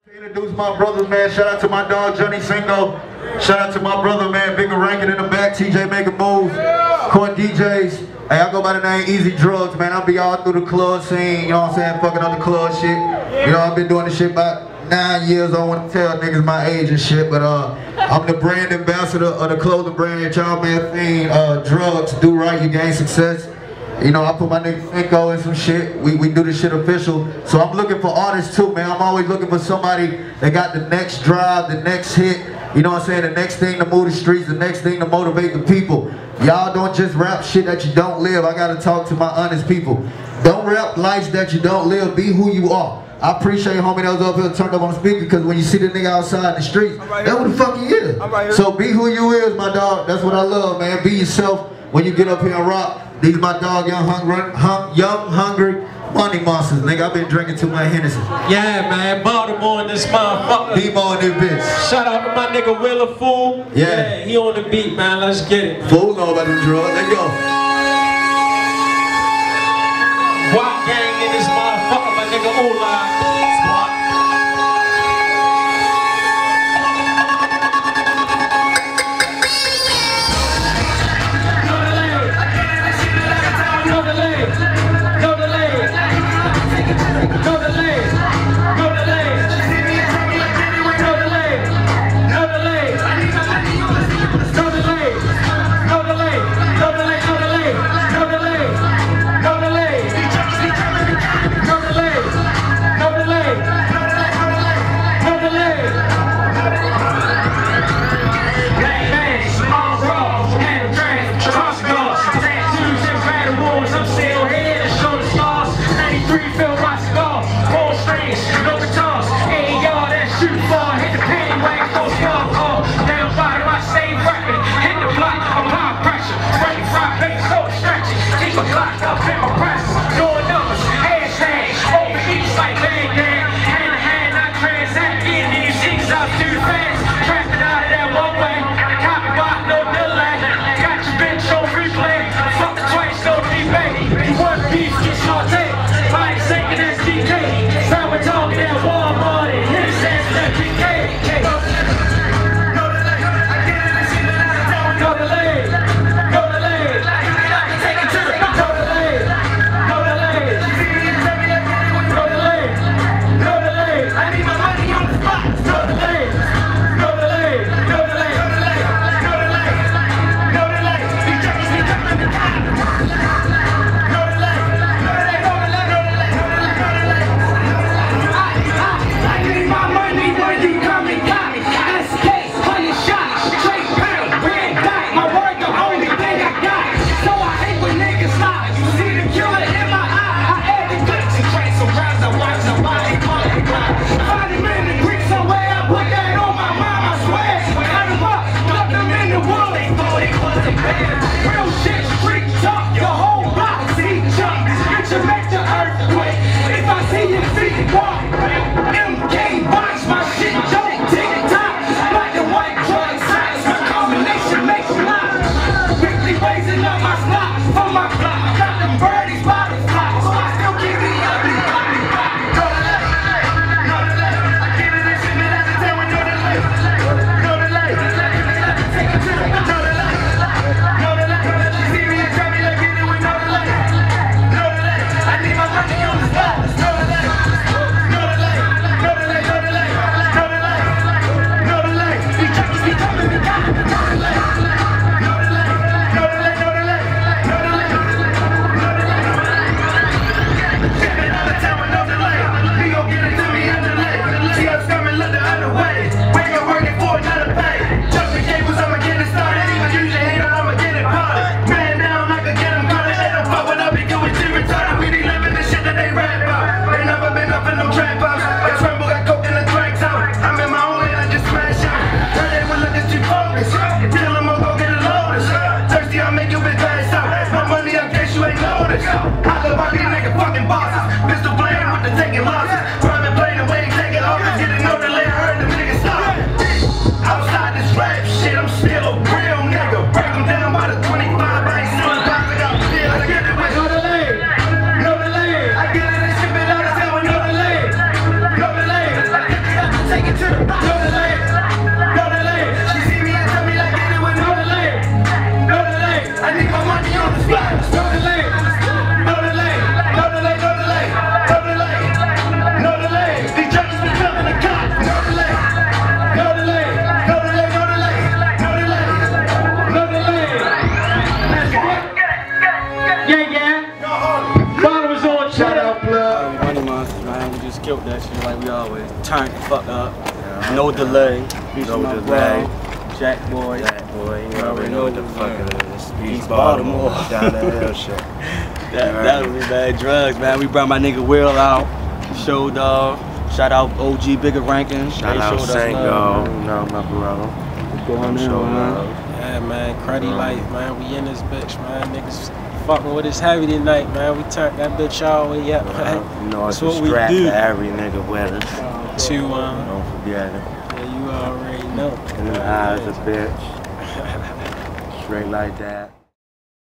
Introduce my brothers, man. Shout out to my dog Johnny Cinco. Shout out to my brother, man, Bigger Rankin in the back, TJ Making Moves, Court DJs. Hey, I go by the name Easy Drugs, man. I be all through the club scene, you know what I'm saying, fucking up the club shit. You know, I've been doing this shit about 9 years. I don't want to tell niggas my age and shit, but I'm the brand ambassador of the clothing brand that y'all man fiend, drugs, do right, you gain success. You know, I put my nigga Cinco in some shit. We do this shit official. So I'm looking for artists too, man. I'm always looking for somebody that got the next drive, the next hit. You know what I'm saying? The next thing to move the streets, the next thing to motivate the people. Y'all don't just rap shit that you don't live. I gotta talk to my honest people. Don't rap lives that you don't live. Be who you are. I appreciate homie that was up here turned up on the speaker, because when you see the nigga outside in the streets, that's what the fuck he is. So be who you is, my dog. That's what I love, man. Be yourself when you get up here and rock. These my dog, young hungry money monsters, nigga. I've been drinking too much Hennessy. Yeah, man. Baltimore in this motherfucker. D-Mo in this bitch. Shout out to my nigga Willa Fool. Yeah. He on the beat, man. Let's get it. Fool know about them drugs. Let's go. White gang in this motherfucker, my nigga Ola. turned the fuck up. No delay. No delay. Jack Boy. Jack Boy, you already know what the fuck it is. East Baltimore. Down that hill shit. That was bad drugs, man. We brought my nigga Will out. Showed shout out OG Bigger Rankin. Shout out Sango, you know, my brother. Going in, man. Yeah, man, cruddy life, man. We in this bitch, man. Niggas fucking with us heavy tonight, man. We turned that bitch all the way up, man. You know, it's That's a what we strap do. for every nigga with us. To, Don't forget it. yeah, you already know. And them eyes a bitch. Straight like that.